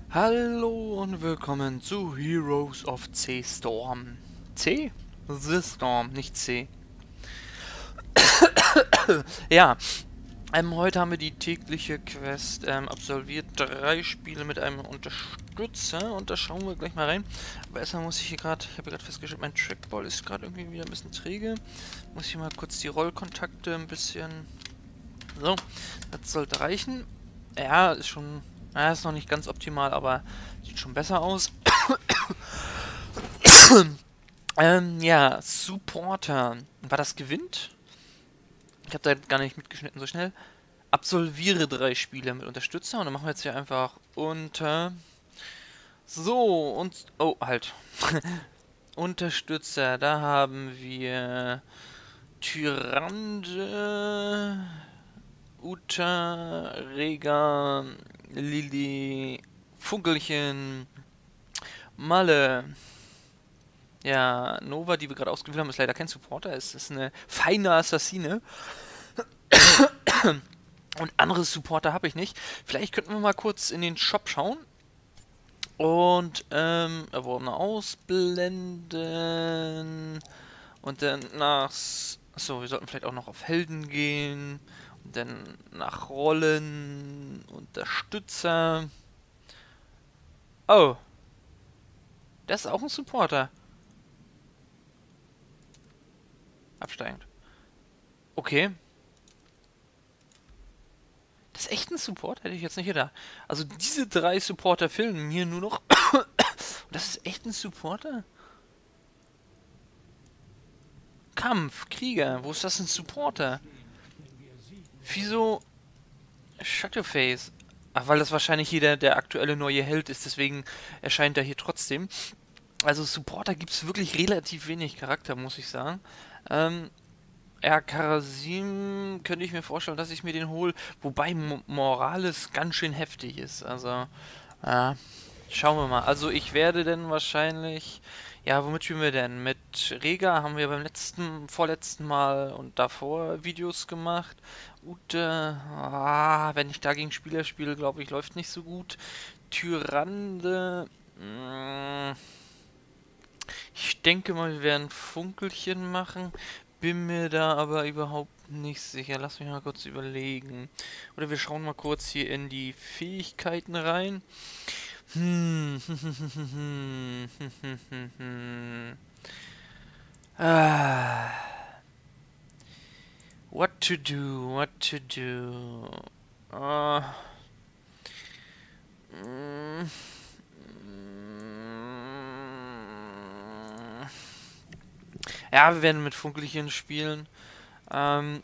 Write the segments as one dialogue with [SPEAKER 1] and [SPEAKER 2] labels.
[SPEAKER 1] Hallo und willkommen zu Heroes of C-Storm. C? The Storm, nicht C. Ja, heute haben wir die tägliche Quest absolviert. 3 Spiele mit einem Unterstützer und da schauen wir gleich mal rein. Aber erstmal muss ich hier gerade, ich habe gerade festgestellt, mein Trackball ist gerade irgendwie wieder ein bisschen träge. Muss ich mal kurz die Rollkontakte ein bisschen... So, das sollte reichen. Ja, ist schon... Ja, ist noch nicht ganz optimal, aber sieht schon besser aus. Ja, Supporter. War das gewinnt? Ich habe da gar nicht mitgeschnitten so schnell. Absolviere 3 Spiele mit Unterstützer und dann machen wir jetzt hier einfach unter... So, und... Oh, halt. Unterstützer, da haben wir... Tyrande... Uta, Rega, Lili, Funkelchen, Malle. Ja, Nova, die wir gerade ausgewählt haben, ist leider kein Supporter. Es ist eine feine Assassine. Und andere Supporter habe ich nicht. Vielleicht könnten wir mal kurz in den Shop schauen. Und, erworbene ausblenden. Und dann nach... Achso, wir sollten vielleicht auch noch auf Helden gehen. Und dann nach Rollen. Unterstützer. Oh, das ist auch ein Supporter. Absteigend. Okay. Das ist echt ein Support? Hätte ich jetzt nicht gedacht. Also diese 3 Supporter fehlen mir nur noch. Und das ist echt ein Supporter? Kampf, Krieger. Wo ist das ein Supporter? Wieso Shadowface? Ach, weil das wahrscheinlich hier der aktuelle neue Held ist. Deswegen erscheint er hier trotzdem. Also Supporter gibt es wirklich relativ wenig Charakter, muss ich sagen. Ja, Karasim könnte ich mir vorstellen, dass ich mir den hole. Wobei Morales ganz schön heftig ist. Also, ja, schauen wir mal. Also ich werde denn wahrscheinlich... Ja, womit spielen wir denn? Mit Rega haben wir beim vorletzten Mal und davor Videos gemacht. Ute, wenn ich dagegen Spieler spiele, glaube ich, läuft nicht so gut. Tyrande, ich denke mal, wir werden Funkelchen machen. Bin mir da aber überhaupt nicht sicher. Lass mich mal kurz überlegen. Oder wir schauen mal kurz hier in die Fähigkeiten rein. Hm. Ah. What to do? What to do? Uh, mm, ja, wir werden mit Funkelchen spielen. Ähm,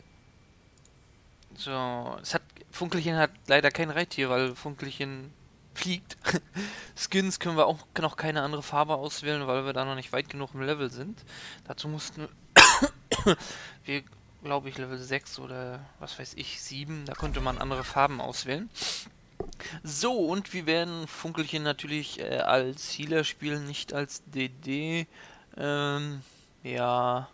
[SPEAKER 1] so, Funkelchen hat leider kein Reittier, weil Funkelchen fliegt. Skins können wir auch noch keine andere Farbe auswählen, weil wir da noch nicht weit genug im Level sind. Dazu mussten wir, glaube ich, Level 6 oder was weiß ich, 7, da konnte man andere Farben auswählen. So, und wir werden Funkelchen natürlich als Healer spielen, nicht als DD. Ja.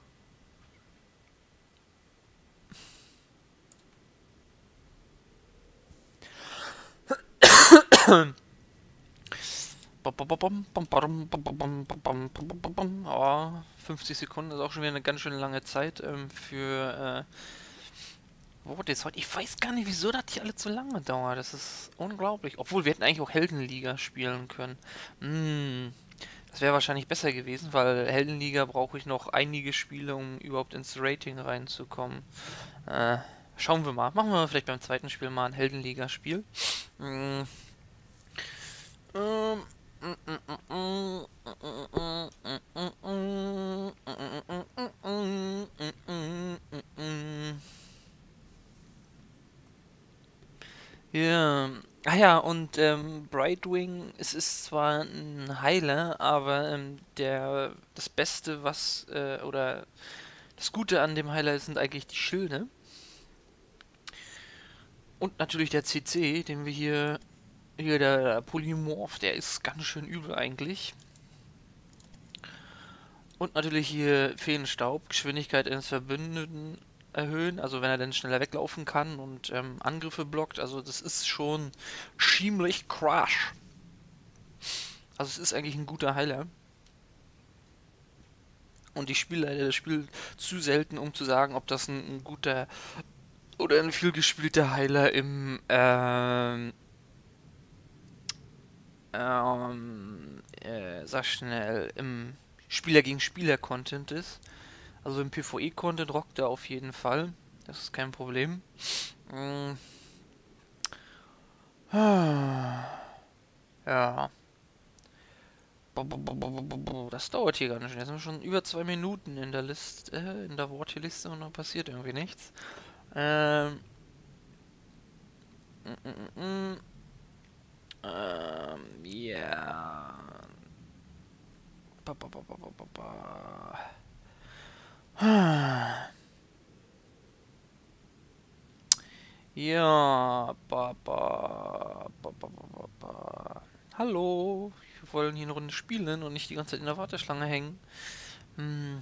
[SPEAKER 1] Oh, 50 Sekunden ist auch schon wieder eine ganz schön lange Zeit für... Wo das heute? Ich weiß gar nicht, wieso das hier alles so lange dauert. Das ist unglaublich. Obwohl, wir hätten eigentlich auch Heldenliga spielen können. Das wäre wahrscheinlich besser gewesen, weil Heldenliga brauche ich noch einige Spiele, um überhaupt ins Rating reinzukommen. Äh, Schauen wir mal. Machen wir vielleicht beim zweiten Spiel mal ein Heldenliga-Spiel. Mm, ähm, Ja, ah ja, und Brightwing, es ist zwar ein Heiler, aber das Beste, oder das Gute an dem Heiler sind eigentlich die Schilde. Und natürlich der CC, den wir hier der Polymorph, der ist ganz schön übel eigentlich. Und natürlich hier Feenstaub, Geschwindigkeit eines Verbündeten erhöhen, also wenn er dann schneller weglaufen kann und Angriffe blockt, also das ist schon ziemlich crash. Also es ist eigentlich ein guter Heiler. Und ich spiele leider das Spiel zu selten, um zu sagen, ob das ein guter oder ein viel gespielter Heiler im sag schnell, im Spieler gegen Spieler Content ist. Also im PvE Content rockt er auf jeden Fall. Das ist kein Problem. Mm. Ja. Das dauert hier gar nicht. Jetzt sind wir schon über 2 Minuten in der Liste, in der Wortliste und dann passiert irgendwie nichts. Ähm. Ja. Ja. Hallo. Wir wollen hier eine Runde spielen und nicht die ganze Zeit in der Warteschlange hängen. Hm.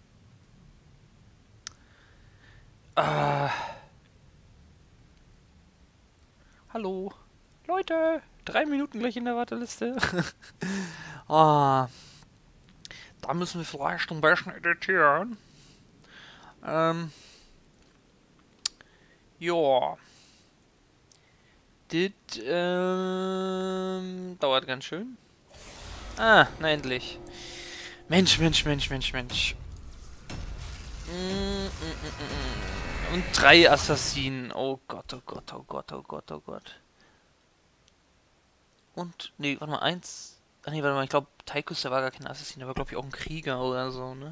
[SPEAKER 1] Ah. Hallo. Leute. 3 Minuten gleich in der Warteliste. Ah. Da müssen wir vielleicht ein bisschen editieren. Ja. Das dauert ganz schön. Ah, na endlich. Mensch. Und 3 Assassinen. Oh Gott. Und, nee, warte mal, 1. Ah, nee, warte mal, ich glaube, Tychus, der war gar kein Assassin, der war, glaube ich, auch ein Krieger oder so, ne?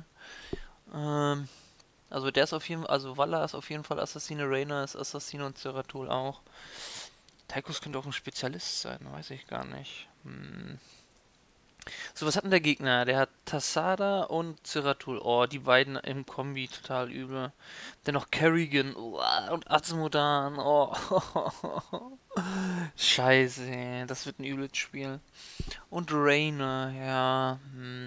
[SPEAKER 1] Also der ist auf jeden Fall, also Valla ist auf jeden Fall Assassine, Reina ist Assassine und Zeratul auch. Tychus könnte auch ein Spezialist sein, weiß ich gar nicht. So, was hat denn der Gegner? Der hat Tassada und Zeratul. Oh, die beiden im Kombi total übel. Dennoch Kerrigan und Azmodan. Oh. Scheiße, das wird ein übles Spiel. Und Reina, ja.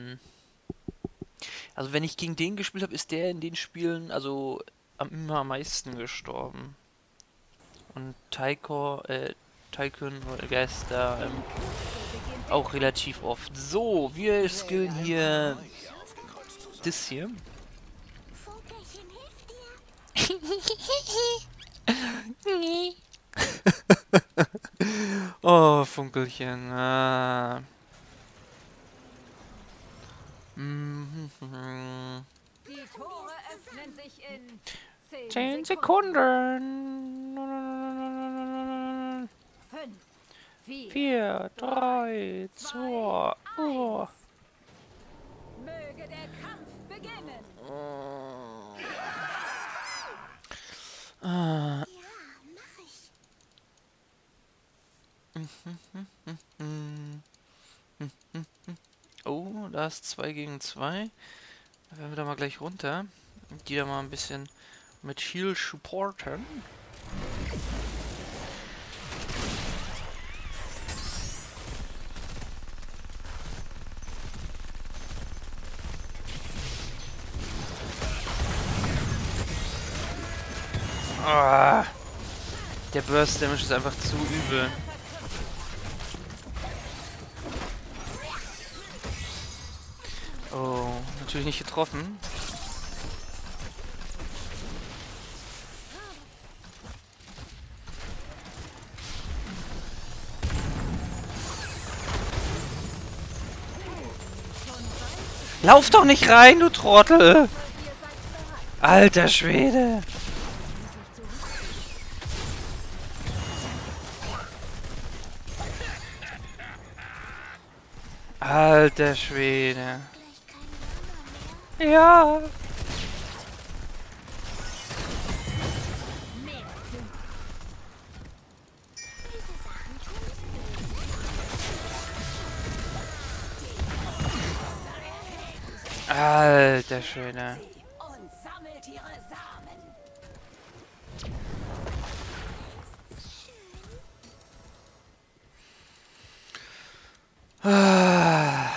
[SPEAKER 1] Also wenn ich gegen den gespielt habe, ist der in den Spielen also immer am meisten gestorben. Und Tycoon oder Geist da auch relativ oft. So, wir skillen hier das hier. Oh, Funkelchen.
[SPEAKER 2] Die Tore öffnen sich in
[SPEAKER 1] 10 Sekunden.
[SPEAKER 2] 5,
[SPEAKER 1] 4, 3, 2, 1.
[SPEAKER 2] Möge der Kampf beginnen.
[SPEAKER 1] Ah. Oh, da ist 2 gegen 2. Da werden wir da mal gleich runter. Die da mal ein bisschen mit Heal supporten. Ah, der Burst Damage ist einfach zu übel. Oh, natürlich nicht getroffen. Lauf doch nicht rein, du Trottel! Alter Schwede! Alter Schwede! Ja! Alter Schwede!
[SPEAKER 2] Und sammelt ihre Samen.
[SPEAKER 1] Ah.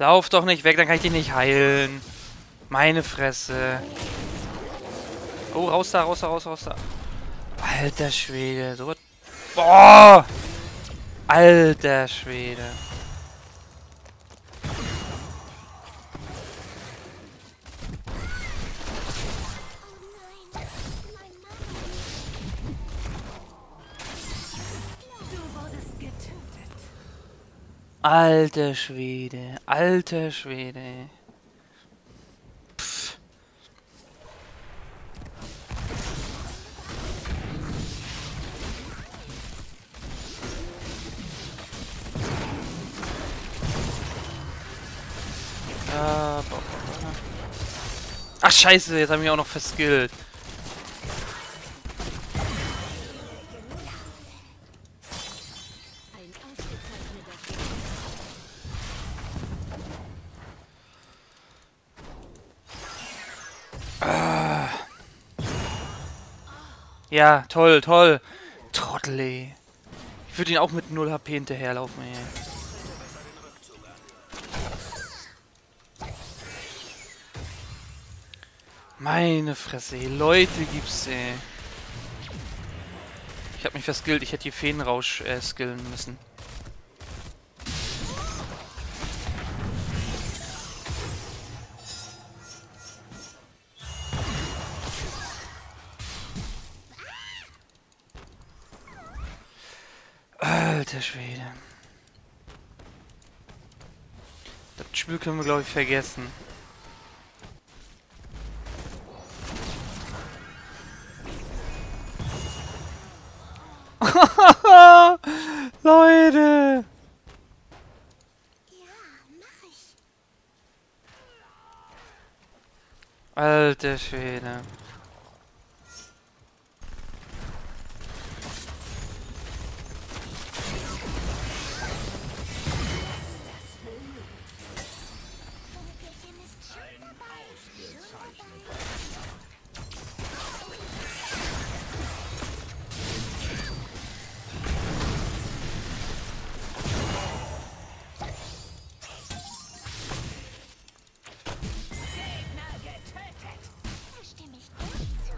[SPEAKER 1] Lauf doch nicht weg, dann kann ich dich nicht heilen. Meine Fresse. Oh, raus da, raus da, raus da, raus da. Alter Schwede, so was. Boah! Alter Schwede. Alter Schwede, alter Schwede. Pff. Ach scheiße, jetzt haben wir auch noch verskillt. Ja, toll, toll. Trottel, ey. Ich würde ihn auch mit 0 HP hinterherlaufen, ey. Meine Fresse, ey. Leute gibt's, ey. Ich hab mich verskillt, ich hätte hier Feenrausch skillen müssen. Alter Schwede. Das Spiel können wir, glaube ich, vergessen. Leute!
[SPEAKER 3] Ja, mach ich.
[SPEAKER 1] Alter Schwede.
[SPEAKER 3] Vögelchen ist schon dabei.
[SPEAKER 2] Gegner getötet.
[SPEAKER 3] Da stimme ich dir zu.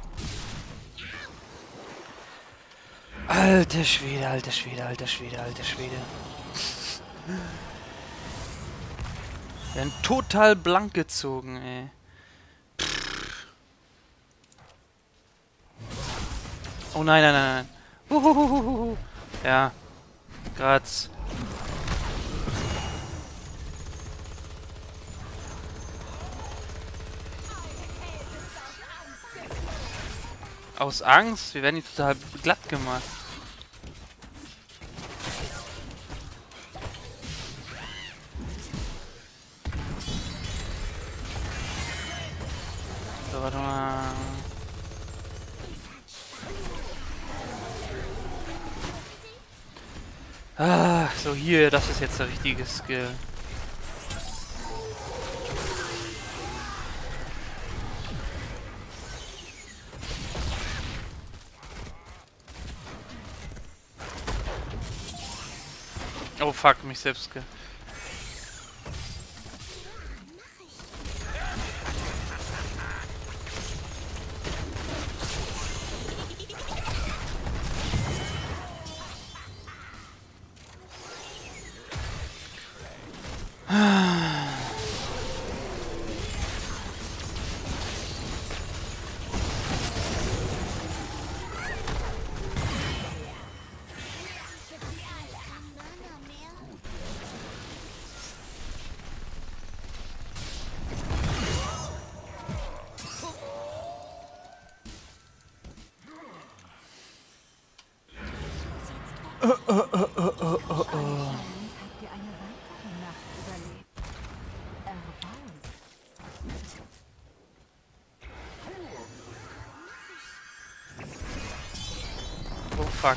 [SPEAKER 1] Alter Schwede, alter Schwede, alter Schwede, alter Schwede. Wir werden total blank gezogen, ey. Oh nein, nein, nein, nein. Huhuhuhuhu. Ja. Graz. Aus Angst? Wir werden die total glatt gemacht. So, warte mal. Ah, so hier, das ist jetzt der richtige Skill. Oh fuck, mich selbst ge...
[SPEAKER 3] Mana mehr.
[SPEAKER 2] Habt ihr eine weitere Nacht überlebt? Erbaulich.
[SPEAKER 1] Oh fuck.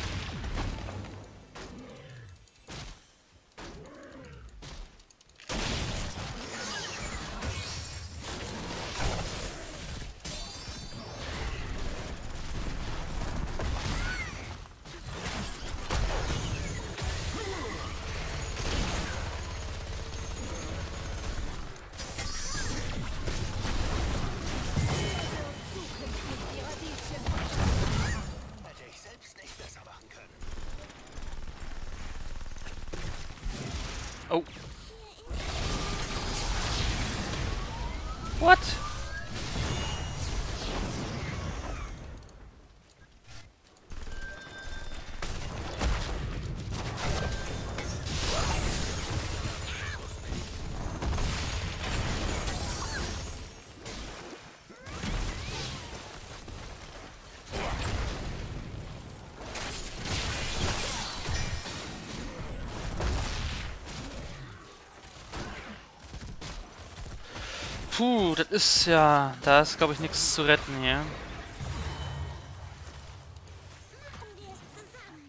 [SPEAKER 1] What? Puh, das ist ja... Da ist, glaube ich, nichts zu retten hier.
[SPEAKER 3] Machen wir es zusammen.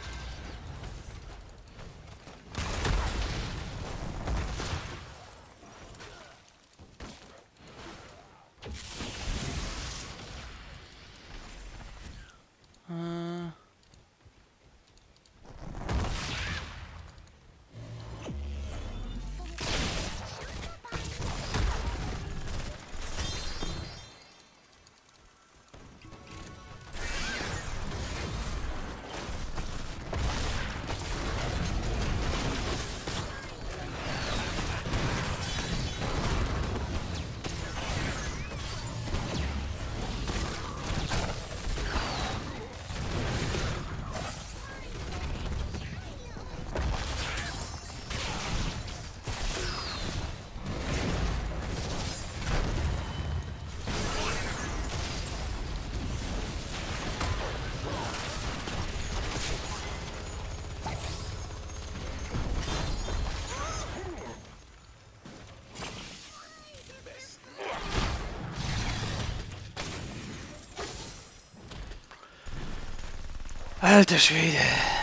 [SPEAKER 1] Äh. Alter Schwede.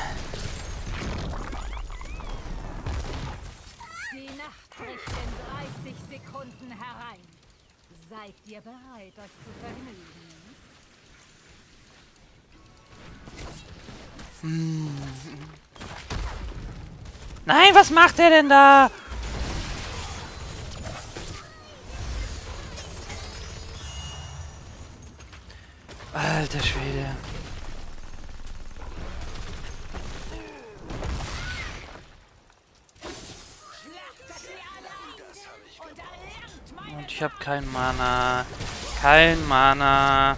[SPEAKER 2] Die Nacht bricht in 30 Sekunden herein. Seid ihr bereit, euch zu vergnügen?
[SPEAKER 1] Nein, was macht der denn da? Alter Schwede. Und ich habe kein Mana. Kein Mana.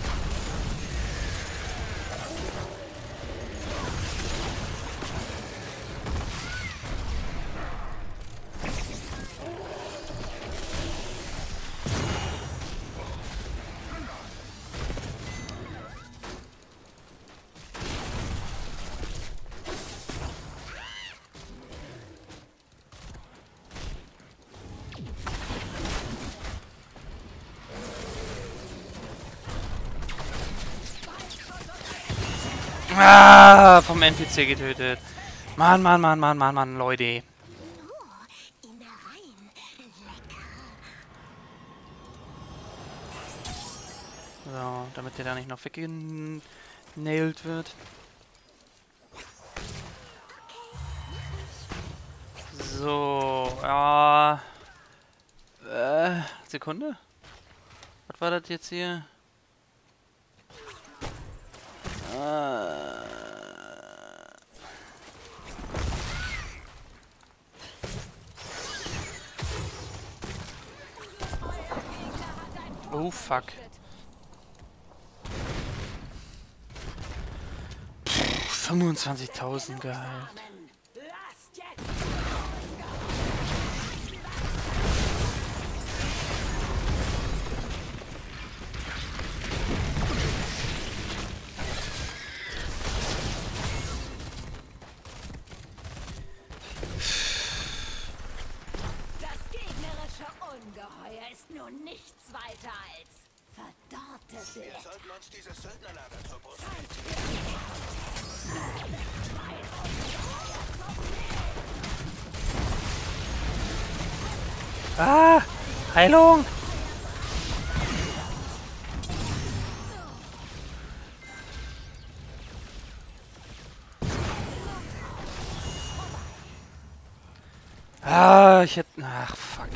[SPEAKER 1] Ah, vom NPC getötet. Mann, Mann, Mann, Mann, Mann, Mann, Leute.
[SPEAKER 3] Innereien. Lecker.
[SPEAKER 1] So, damit der da nicht noch weggenailt wird. So, ja. Sekunde. Was war das jetzt hier? Oh, fuck. 25.000 Gehalt.
[SPEAKER 2] Lasst jetzt! Das gegnerische Ungeheuer ist nun nichts weiter als verdorrte Blätter.
[SPEAKER 4] Wir sollten uns dieses Söldnerlager zur Brust.
[SPEAKER 1] Ah! Heilung! Ah, ich hätte... Ach, fuck.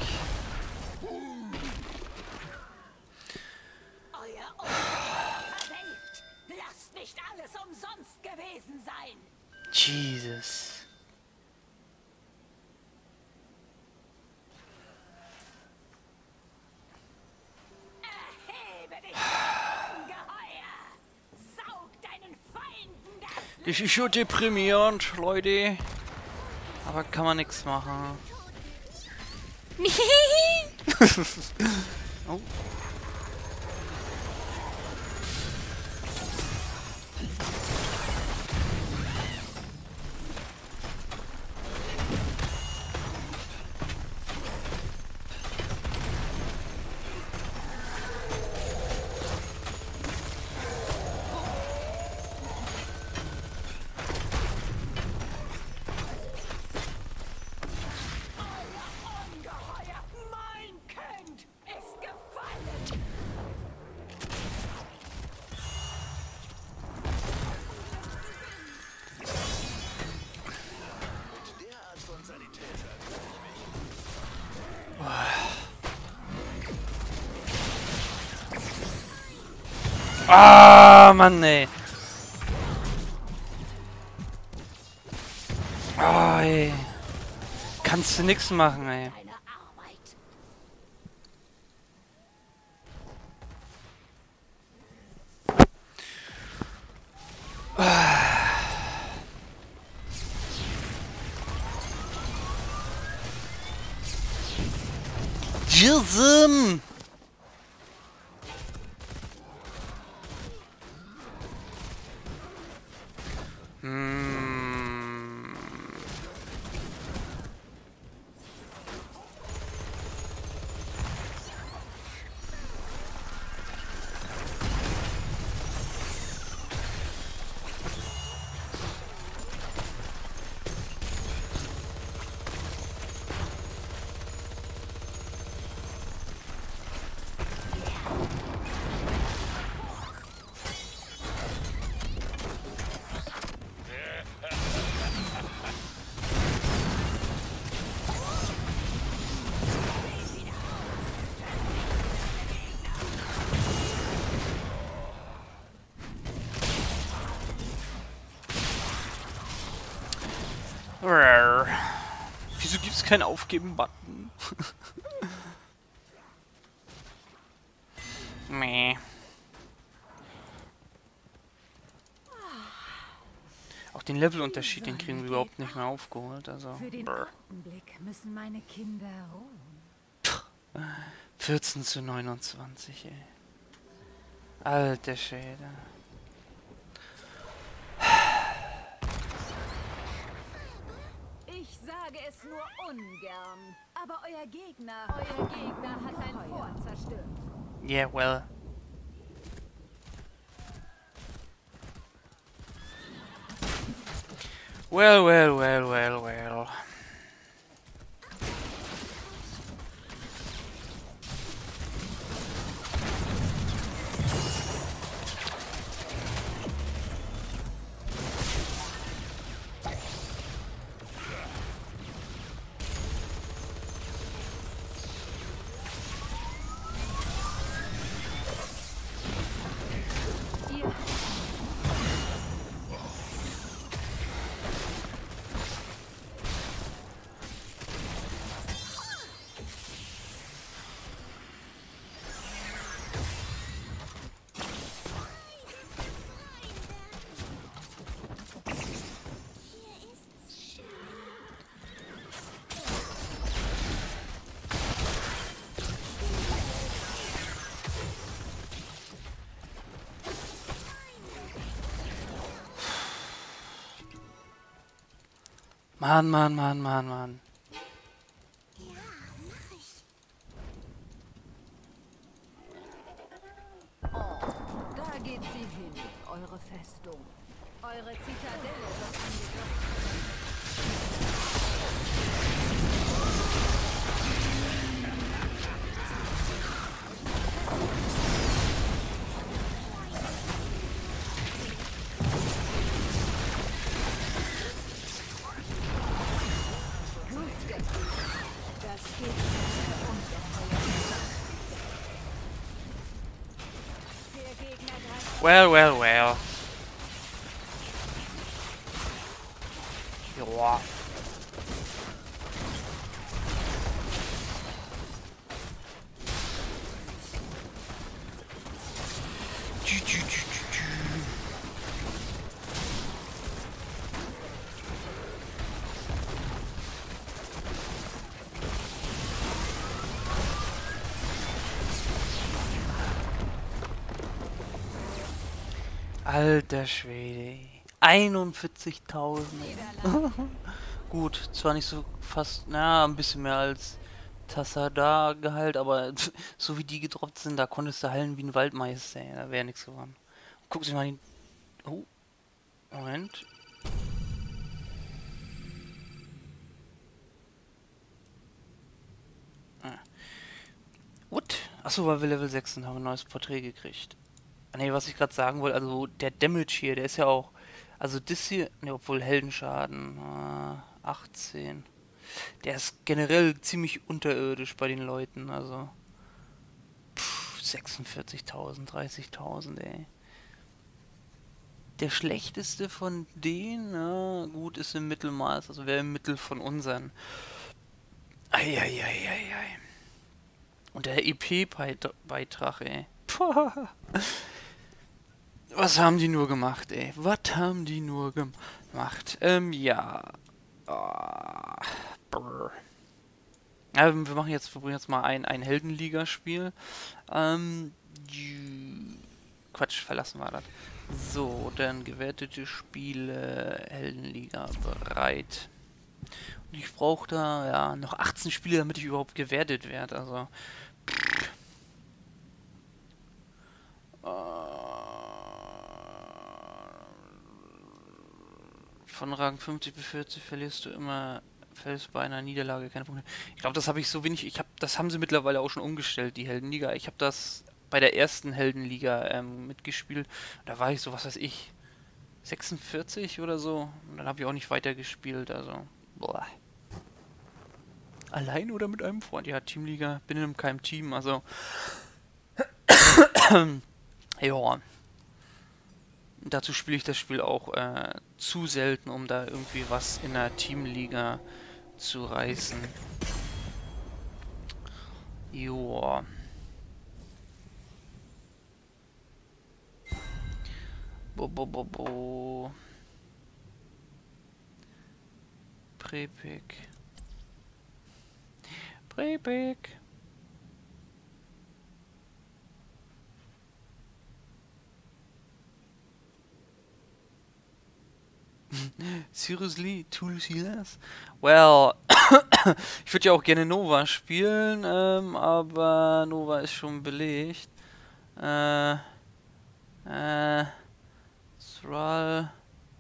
[SPEAKER 2] Euer Ungeheuer verwelkt. Lasst nicht alles umsonst gewesen sein.
[SPEAKER 1] Jesus. Das ist schon deprimierend, Leute. Aber kann man nichts machen. Oh. Ah, Mann, ey. Ah, ey. Kannst du nix machen, ey.
[SPEAKER 2] Deine Arbeit.
[SPEAKER 1] Jism! Wieso gibt's keinen Aufgeben-Button? Meh. Auch den Levelunterschied, den kriegen wir überhaupt nicht mehr aufgeholt. Also.
[SPEAKER 2] Für den Augenblick müssen meine Kinder ruhen.
[SPEAKER 1] 14 zu 29, ey. Alter Schäde.
[SPEAKER 2] Ich sage es nur ungern, aber euer Gegner hat ein Fort zerstört.
[SPEAKER 1] Yeah, well. Well.
[SPEAKER 2] Ihr
[SPEAKER 3] Hier ist's schön.
[SPEAKER 1] Mann.
[SPEAKER 3] Ja, mach ich.
[SPEAKER 2] Oh, da geht sie hin, eure Festung. Eure Zitadelle wird angegriffen. Gut gespielt. Das geht ungeheuer. Der Gegner greift
[SPEAKER 1] Well. Joa.
[SPEAKER 3] Alter Schwede. 41.000.
[SPEAKER 2] Niederlage.
[SPEAKER 3] Gut, zwar nicht so fast, na, ein bisschen mehr als Tassada-Gehalt, aber so wie die gedroppt sind, da konntest du heilen wie ein Waldmeister, ey, da wäre nichts geworden. Guck sich mal den. Oh, Moment. What? Achso, weil wir Level 6 sind, haben wir ein neues Porträt gekriegt. Ne, was ich gerade sagen wollte, also der Damage hier, der ist ja auch. Also das hier, ne, obwohl Heldenschaden, 18. Der ist generell ziemlich unterirdisch bei den Leuten, also. 46.000, 30.000, ey. Der schlechteste von denen, ja, gut, ist im Mittelmaß, also wäre im Mittel von unseren. Eieieiei. Und der EP-Beitrag, ey. Puh. Was haben die nur gemacht, ey? Was haben die nur gemacht? Ja. Ah, brr. Ja, wir machen jetzt, wir probieren jetzt mal ein Heldenliga-Spiel. Quatsch, verlassen wir das. So, dann gewertete Spiele, Heldenliga bereit. Und ich brauche da ja noch 18 Spiele, damit ich überhaupt gewertet werde. Also. Von Rang 50 bis 40 verlierst du immer, fällst bei einer Niederlage keine Punkte. Ich glaube, das habe ich so wenig. Das haben sie mittlerweile auch schon umgestellt, die Heldenliga. Ich habe das bei der ersten Heldenliga mitgespielt. Da war ich so, was weiß ich, 46 oder so. Und dann habe ich auch nicht weitergespielt. Also, boah. Allein oder mit einem Freund? Ja, Teamliga, bin in keinem Team, also. Ja. Dazu spiele ich das Spiel auch zu selten, um da irgendwie was in der Teamliga zu reißen. Joa. Bo. Prepik. Seriously? Two Healers? Well, ich würde ja auch gerne Nova spielen, aber Nova ist schon belegt. Thrall.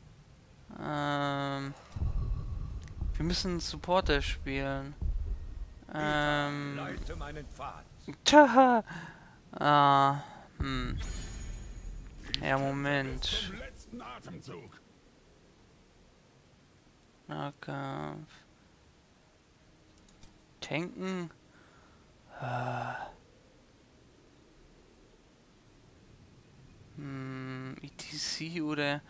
[SPEAKER 3] Wir müssen Supporter spielen.
[SPEAKER 4] Leite meinen Pfad.
[SPEAKER 3] Taha. Ja, Moment.
[SPEAKER 4] Zum letzten Atemzug.
[SPEAKER 3] Nahkampf. Tanken. ETC oder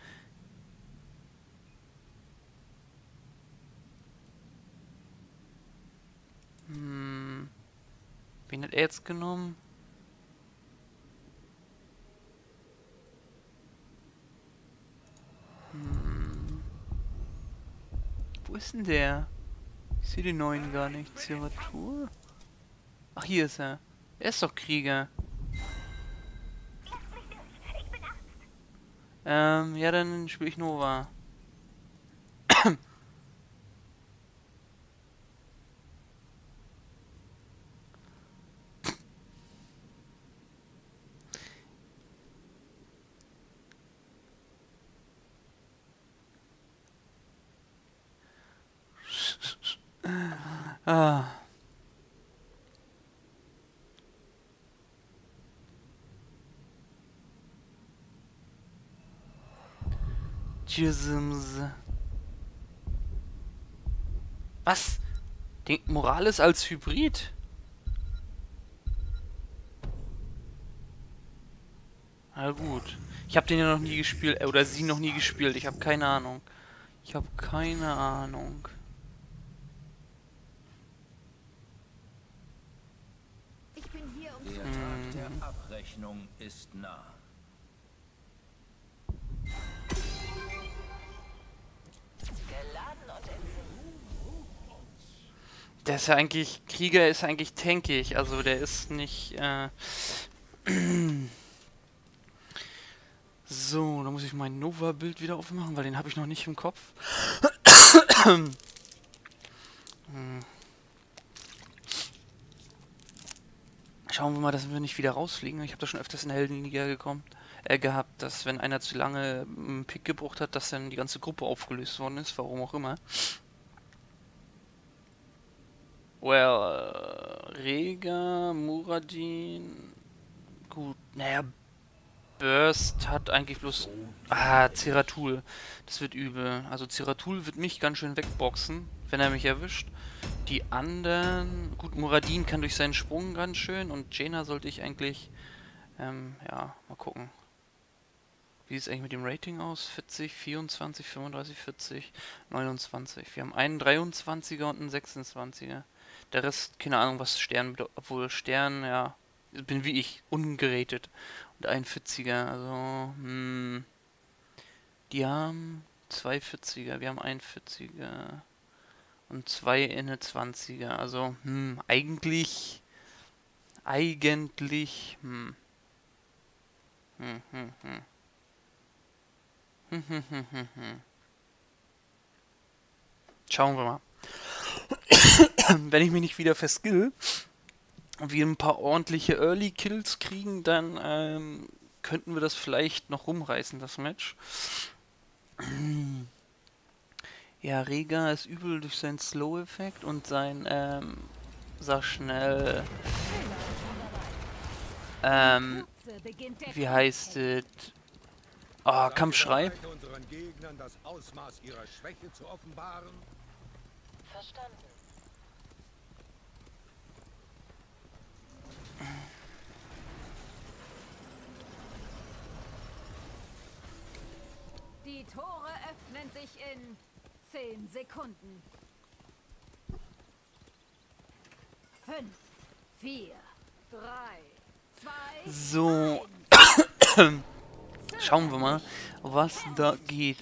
[SPEAKER 3] wen hat er jetzt genommen? Wo ist denn der? Ich sehe den neuen gar nicht. Zeratur? Ach, hier ist er. Er ist doch Krieger. Ja, dann spiele ich Nova. Jisms. Was? Den Morales als Hybrid? Na gut. Ich habe den ja noch nie gespielt, oder sie noch nie gespielt. Ich habe keine Ahnung. Ich habe keine Ahnung.
[SPEAKER 2] Ich bin hier, um
[SPEAKER 4] Der Tag der Abrechnung ist nah.
[SPEAKER 3] Der ist ja eigentlich, Krieger ist eigentlich tankig, also der ist nicht, So, da muss ich mein Nova-Bild wieder aufmachen, weil den habe ich noch nicht im Kopf. Schauen wir mal, dass wir nicht wieder rausfliegen. Ich habe das schon öfters in der Heldenliga gehabt, dass wenn einer zu lange einen Pick gebraucht hat, dass dann die ganze Gruppe aufgelöst worden ist, warum auch immer. Well, Rega, Muradin. Gut, naja, Burst hat eigentlich bloß. Ah, Zeratul. Das wird übel. Also Zeratul wird mich ganz schön wegboxen, wenn er mich erwischt. Die anderen. Gut, Muradin kann durch seinen Sprung ganz schön und Jaina sollte ich eigentlich. Ja, mal gucken. Wie sieht es eigentlich mit dem Rating aus? 40, 24, 35, 40, 29. Wir haben einen 23er und einen 26er. Der Rest, keine Ahnung, was Stern bedeutet. Obwohl Stern, ja, bin wie ich, ungeratet. Und ein 40er, also, die haben 2 40er, wir haben einen 40er. Und 2 in eine 20er, also, eigentlich, Schauen wir mal. Wenn ich mich nicht wieder verskill und wir ein paar ordentliche Early Kills kriegen, dann könnten wir das vielleicht noch rumreißen, das Match. Ja, Rega ist übel durch seinen Slow-Effekt und sein, sag schnell, wie heißt es? Ah, Kampfschrei.
[SPEAKER 5] Unseren Gegnern das Ausmaß ihrer Schwäche zu offenbaren.
[SPEAKER 2] Verstanden. Die Tore öffnen sich in 10 Sekunden. 5, 4, 3, 2,
[SPEAKER 3] So. Schauen wir mal, was da geht.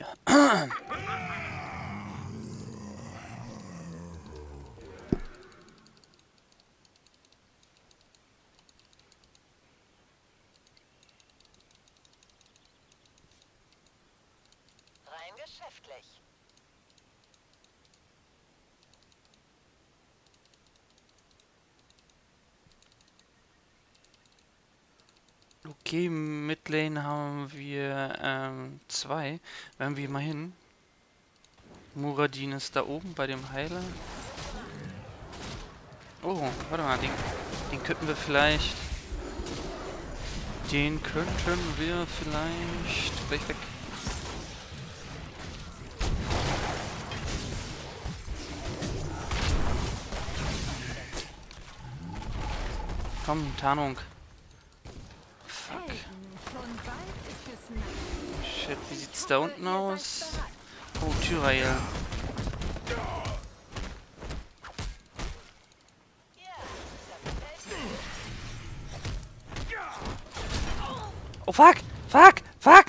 [SPEAKER 2] rein geschäftlich.
[SPEAKER 3] Okay, Midlane haben wir 2. Werden wir mal hin. Muradin ist da oben bei dem Heiler. Oh, warte mal, den könnten wir vielleicht... Den könnten wir vielleicht... Gleich weg. Komm, Tarnung. Fuck. Shit, wie sieht's da unten aus? Oh, Tyrael. Oh, fuck! Fuck! Fuck!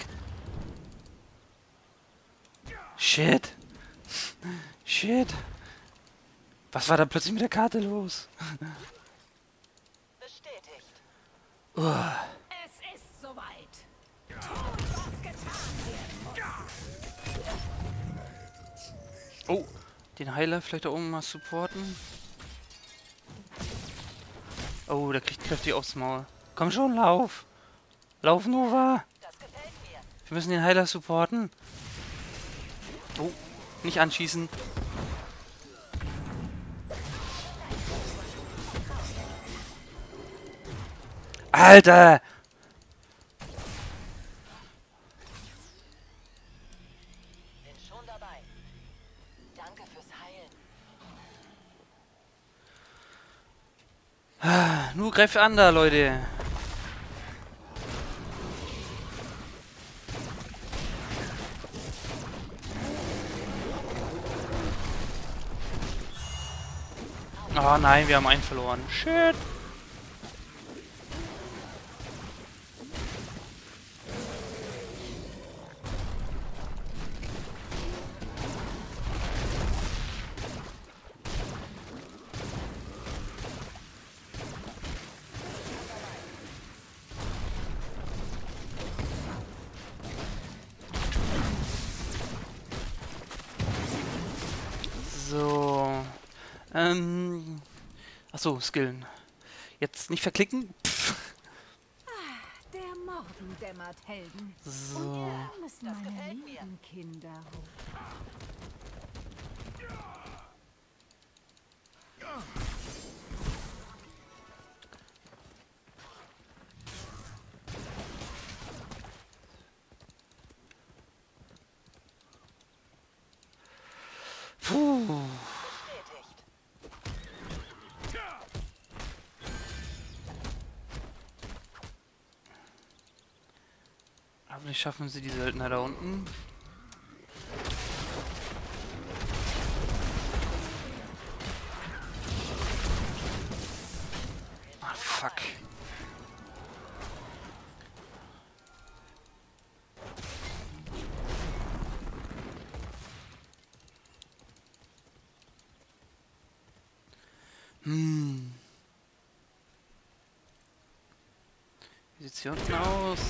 [SPEAKER 3] Shit! Shit! Was war da plötzlich mit der Karte los?
[SPEAKER 2] Bestätigt. Es ist soweit. Tut, was getan werden muss.
[SPEAKER 3] Oh, den Heiler vielleicht da oben mal supporten. Oh, der kriegt kräftig aufs Maul. Komm schon, lauf! Lauf, Nova!
[SPEAKER 2] Das gefällt mir.
[SPEAKER 3] Wir müssen den Heiler supporten. Oh, nicht anschießen. Alter!
[SPEAKER 2] Bin schon dabei. Danke fürs Heilen.
[SPEAKER 3] Nur greift an da, Leute. Oh nein, wir haben einen verloren. Shit. Achso, skillen. Jetzt nicht verklicken. Pff.
[SPEAKER 2] Der Morgen dämmert, Helden.
[SPEAKER 3] So.
[SPEAKER 2] Und hier müssen meine lieben Kinder hoch.
[SPEAKER 3] Puh. Aber nicht schaffen sie die Söldner da unten. Ah, fuck. Wie sieht's hier unten aus?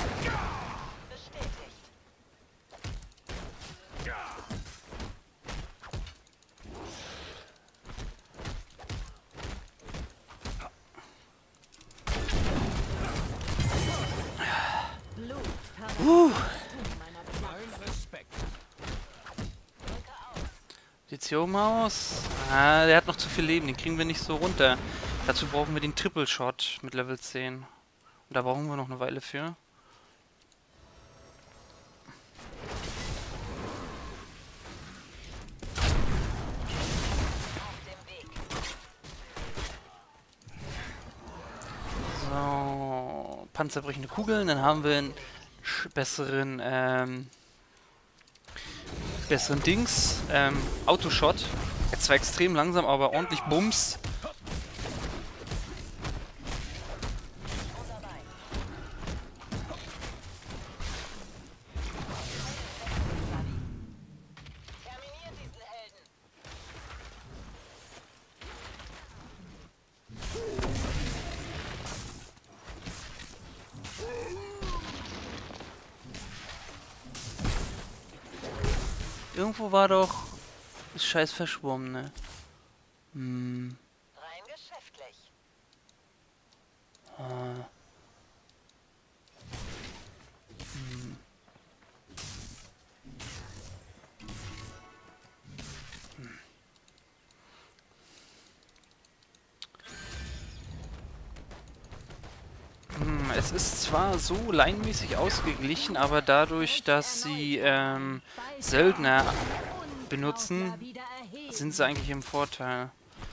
[SPEAKER 3] Sieht's hier oben aus? Ah, der hat noch zu viel Leben, den kriegen wir nicht so runter. Dazu brauchen wir den Triple Shot mit Level 10. Und da brauchen wir noch eine Weile für. So, panzerbrechende Kugeln, dann haben wir einen besseren Dings, Autoshot. Jetzt zwar extrem langsam, aber ordentlich Bums. Irgendwo war doch das scheiß Verschwommene.
[SPEAKER 6] Rein geschäftlich.
[SPEAKER 3] Es ist zwar so laienmäßig ausgeglichen, aber dadurch, dass sie Söldner benutzen, sind sie eigentlich im Vorteil.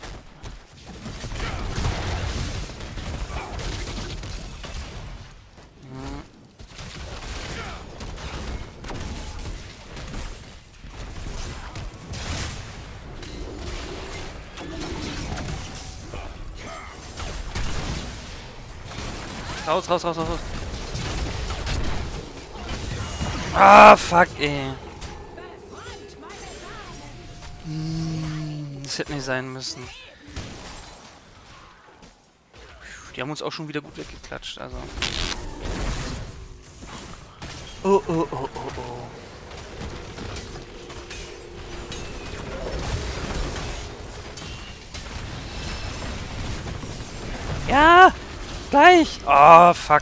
[SPEAKER 3] Raus, raus, raus, raus, raus. Ah, fuck, ey. Das hätte nicht sein müssen. Die haben uns auch schon wieder gut weggeklatscht, also. Oh, oh, oh, oh, oh. Ja! Gleich! Oh, fuck.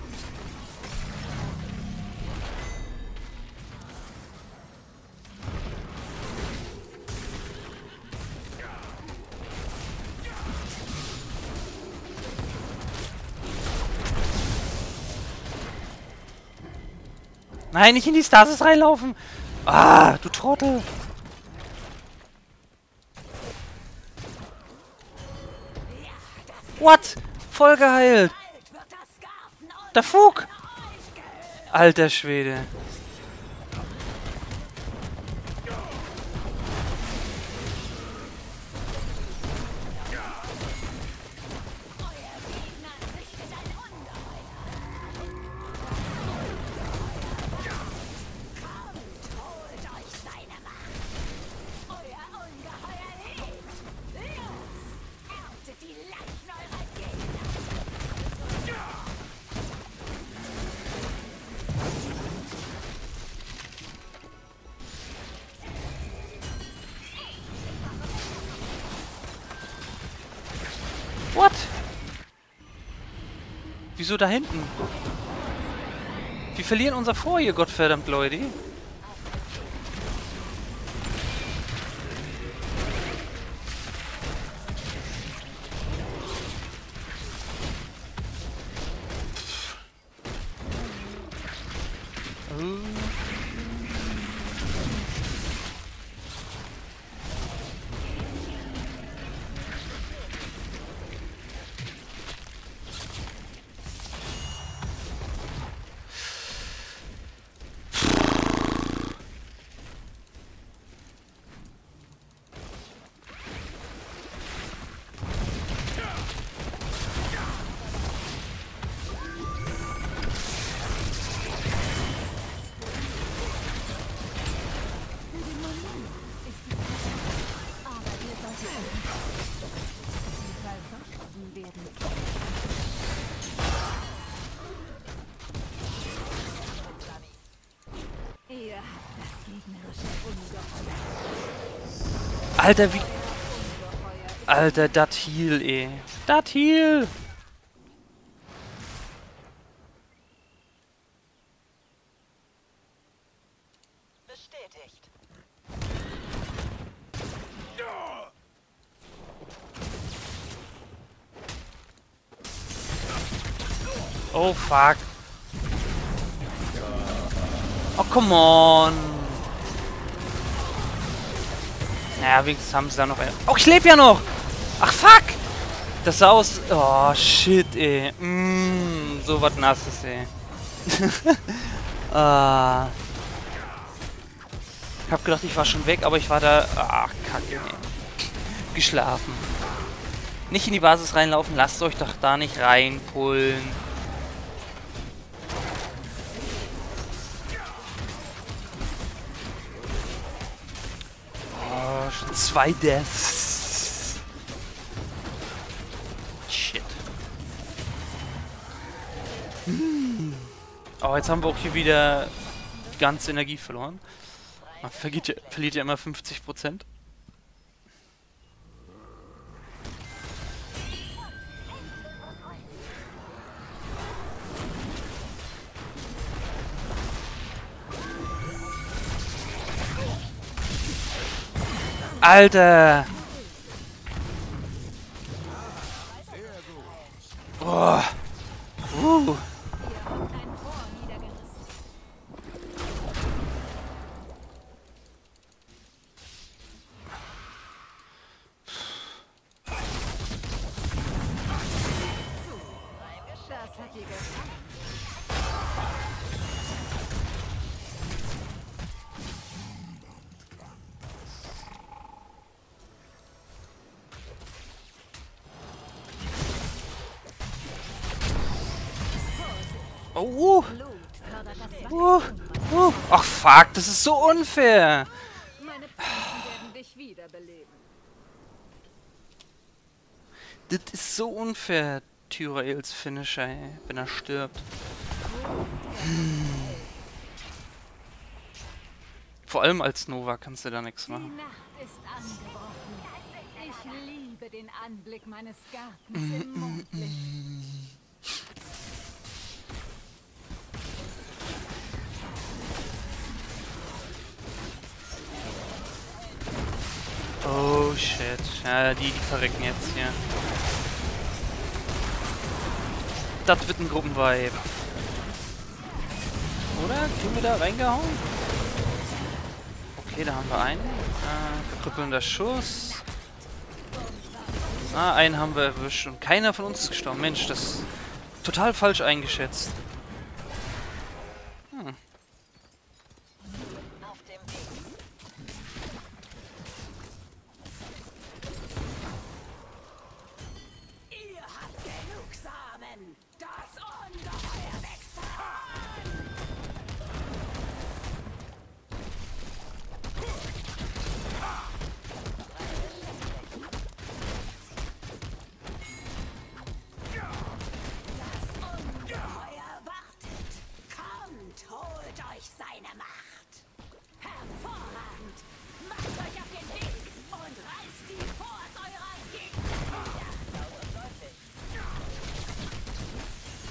[SPEAKER 3] Nein, nicht in die Stasis reinlaufen! Ah, du Trottel! What? Voll geheilt! Der Fug! Alter Schwede. Wieso da hinten? Wir verlieren unser Vor hier, Gottverdammt, Leute.
[SPEAKER 2] Ihr habt das gegnerische Ungeheuer.
[SPEAKER 3] Alter, wie... Alter, dat Heal, ey. Dat Heal!
[SPEAKER 6] Bestätigt.
[SPEAKER 3] Oh, fuck. Oh, come on. Naja, wenigstens haben sie da noch eine... Oh, ich lebe ja noch! Ach, fuck! Das sah aus... Oh, shit, ey. So was Nasses, ey. Ich hab gedacht, ich war schon weg, aber ich war da... Ach, kacke, ey. Geschlafen. Nicht in die Basis reinlaufen, lasst euch doch da nicht reinpullen. Oh, schon 2 Deaths. Shit. Oh, jetzt haben wir auch hier wieder die ganze Energie verloren. Man verliert ja immer 50%. Alter! Boah!
[SPEAKER 2] Ein Tor niedergerissen. Das hat ihr gefallen.
[SPEAKER 3] Oh!
[SPEAKER 2] Blut fördert das Wachstum.
[SPEAKER 3] Ach fuck, das ist so unfair!
[SPEAKER 2] Meine Pflanzen werden dich wiederbeleben.
[SPEAKER 3] Das ist so unfair, Tyraels Finisher, ey, wenn er stirbt. Vor allem als Nova kannst du da nichts
[SPEAKER 2] Die
[SPEAKER 3] machen.
[SPEAKER 2] Nacht ist angebrochen. Ich liebe den Anblick meines Gartens im Mondlicht.
[SPEAKER 3] Oh shit. Ja, die verrecken jetzt hier. Das wird ein Gruppenvibe. Oder? Kriegen wir da reingehauen? Okay, da haben wir einen. Verkrüppelnder Schuss. Einen haben wir erwischt und keiner von uns ist gestorben. Mensch, das ist total falsch eingeschätzt.
[SPEAKER 6] Auf dem Weg.
[SPEAKER 2] Ihr habt genug Samen. Das Ungeheuer wächst heran. Das Ungeheuer wartet. Kommt, holt euch seine Macht. Hervorragend. Macht euch auf den Weg und reißt die Forts eurer Gegner nieder.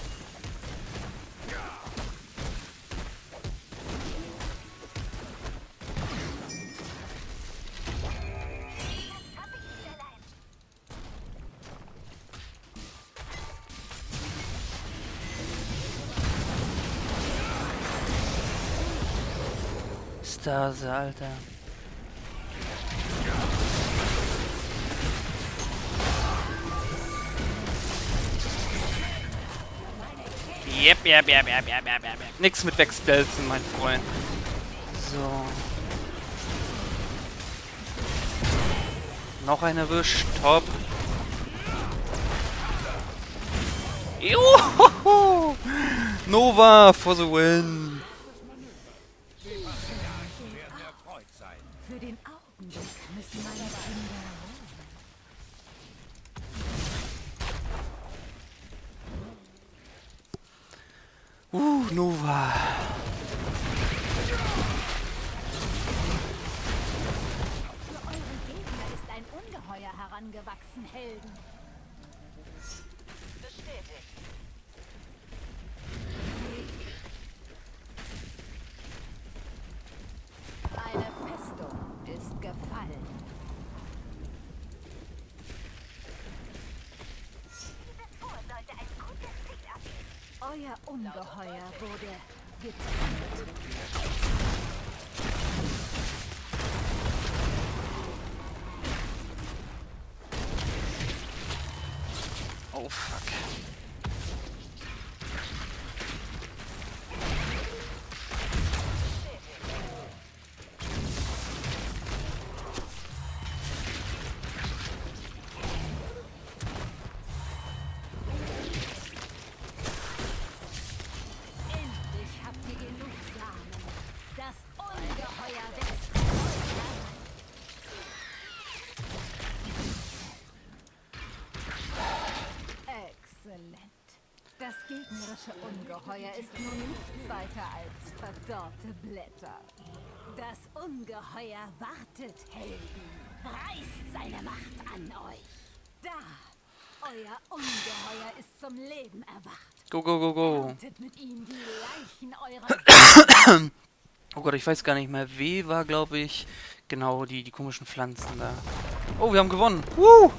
[SPEAKER 3] Ekstase, Alter. Yep. Nix mit Wegstelzen, mein Freund. So. Noch ein erwischt. Top. Juhu! Nova for the win.
[SPEAKER 5] werden erfreut sein.
[SPEAKER 2] Für den Augenblick müssen meine Kinder
[SPEAKER 3] Nova.
[SPEAKER 2] Für eure Gegner ist ein Ungeheuer herangewachsen, Helden.
[SPEAKER 6] Bestätigt.
[SPEAKER 2] Eine Festung ist gefallen. Euer Ungeheuer wurde getötet.
[SPEAKER 3] Oh fuck.
[SPEAKER 2] Endlich habt ihr genug Samen. Das Ungeheuer wächst. Exzellent. Das gegnerische Ungeheuer ist nun nichts weiter als verdorrte Blätter. Das Ungeheuer wartet, Helden. Reißt seine Macht an euch. Da! Euer Ungeheuer ist zum Leben erwacht.
[SPEAKER 3] Go, go, go, go.
[SPEAKER 2] Erntet mit ihm die Leichen eurer...
[SPEAKER 3] Oh Gott, ich weiß gar nicht mehr. W war, glaube ich, genau die komischen Pflanzen da. Oh, wir haben gewonnen. Woo!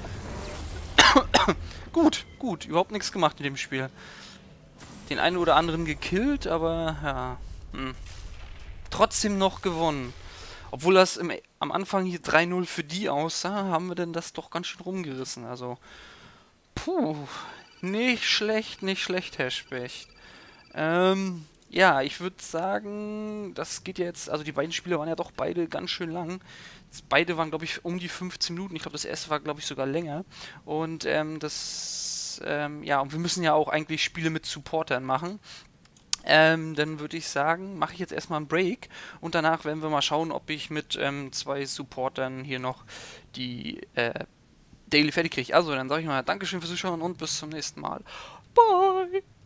[SPEAKER 3] Gut. Überhaupt nichts gemacht in dem Spiel. Den einen oder anderen gekillt, aber ja. Trotzdem noch gewonnen. Obwohl das am Anfang hier 3-0 für die aussah, haben wir denn das doch ganz schön rumgerissen. Also, puh. Nicht schlecht, Herr Specht. Ja, ich würde sagen, das geht ja jetzt, also die beiden Spiele waren ja doch beide ganz schön lang. Beide waren, glaube ich, um die 15 Minuten. Ich glaube, das erste war, glaube ich, sogar länger. Und ja, und wir müssen ja auch eigentlich Spiele mit Supportern machen. Dann würde ich sagen, mache ich jetzt erstmal einen Break und danach werden wir mal schauen, ob ich mit 2 Supportern hier noch die Daily fertig kriege. Also, dann sage ich mal Dankeschön fürs Zuschauen und bis zum nächsten Mal. Bye!